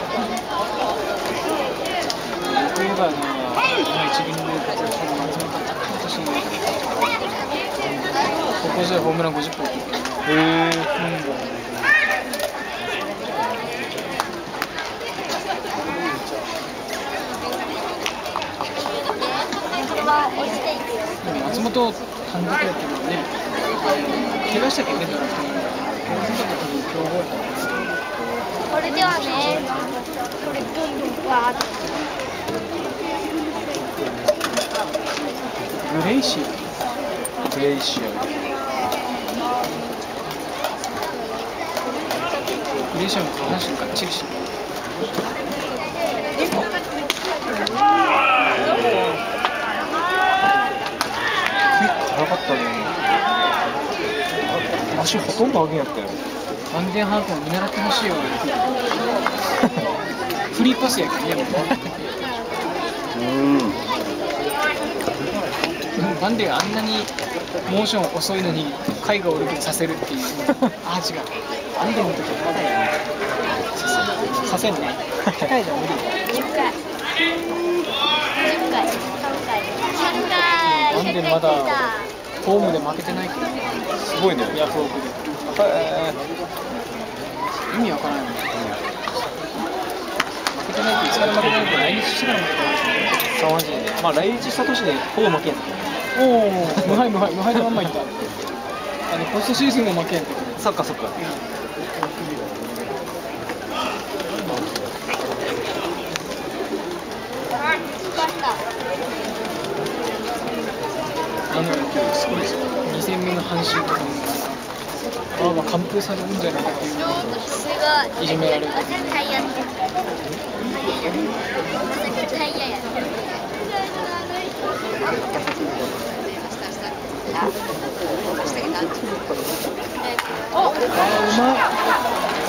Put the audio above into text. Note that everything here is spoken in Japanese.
といえば今一軍で活躍する松本今年高校時代ホームラン50本。松本監督やってるのね。怪我したっけね、ドラフトに。強豪やった。 これではね、これどんどんわーっと。 グレイシア。 グレイシア。 グレイシアも下半身がっちりしてる。 辛かったね。足ほとんど上げやったよ。 安全把握を見習ってほしいよ。フリーパスやけんね。バンデがあんなにモーション遅いのに貝が折れてさせるっていうあ違うバンデの時はまだやねさせんね貝じゃ無理 10回10回3回バンデまだホームで負けてないけどすごいね。 ヤフオクで意味わからないもん負けてないっていつから負けてないのか来日してから負けてないですねマジで。まあ来日した年でほぼ負けん。 おお無敗でまんまいったポストシーズンも負けんってそっかそっか。 すごいですよ2戦目の阪神とかも完封されるんじゃないかっていういじめられるタイヤやってうまい